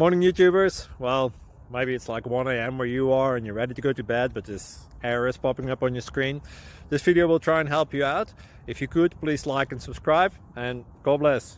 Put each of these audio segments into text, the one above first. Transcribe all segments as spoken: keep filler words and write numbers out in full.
Morning YouTubers. Well, maybe it's like one A M where you are and you're ready to go to bed, but this error is popping up on your screen. This video will try and help you out. If you could, please like and subscribe, and God bless.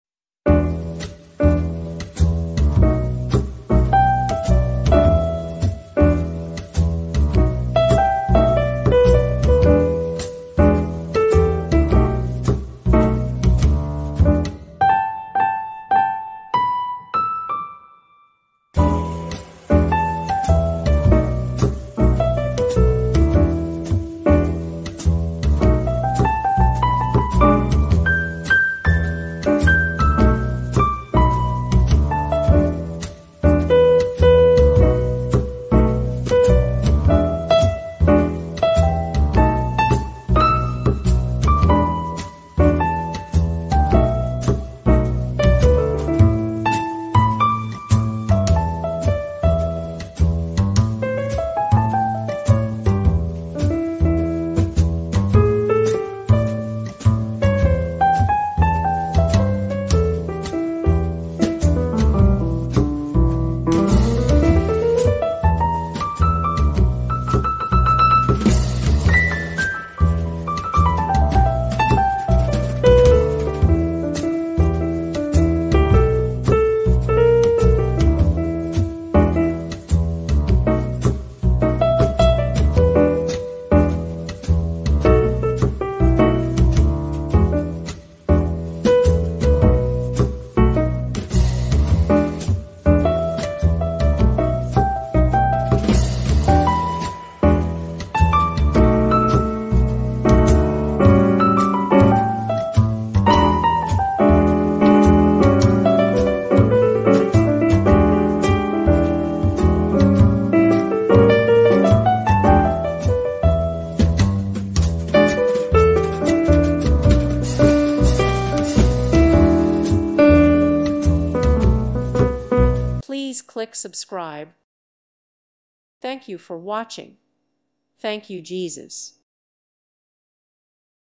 Please click subscribe. Thank you for watching. Thank you, Jesus.